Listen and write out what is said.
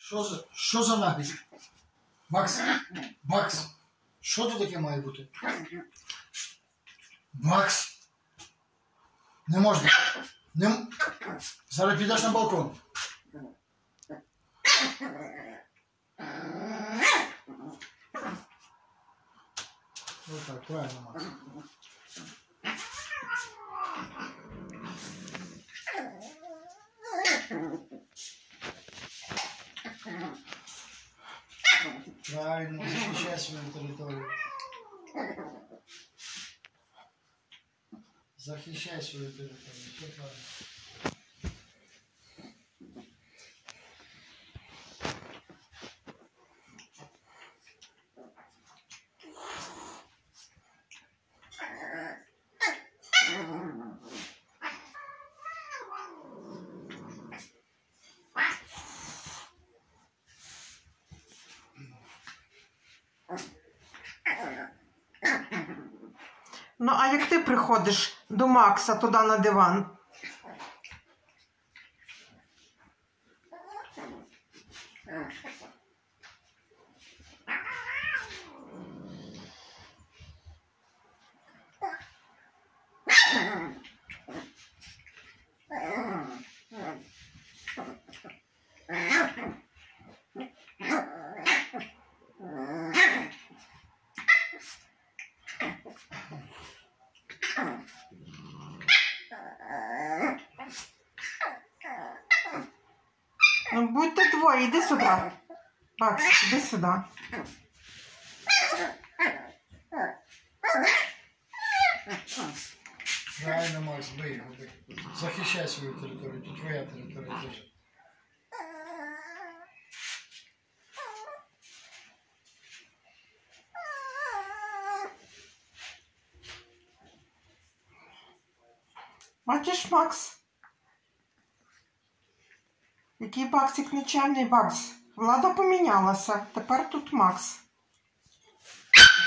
Що за наглість? Макс, що тут таке має бути? Макс, не можна. Зараз підеш на балкон. Ось так, правильно, Макс. Правильно, захищай свою територію. Захищай свою територію. Все правильно. Ну, а як ти приходиш до Макса туди на диван? Ну, будьте двоє, іди сюди. Макс, іди сюди. Правильно, Макс, бий його, бий. Захищай свою територію, тут твоя територія теж. Бачиш, Макс? Який Баксик нечемний, Бакс. Влада помінялася. Тепер тут Макс.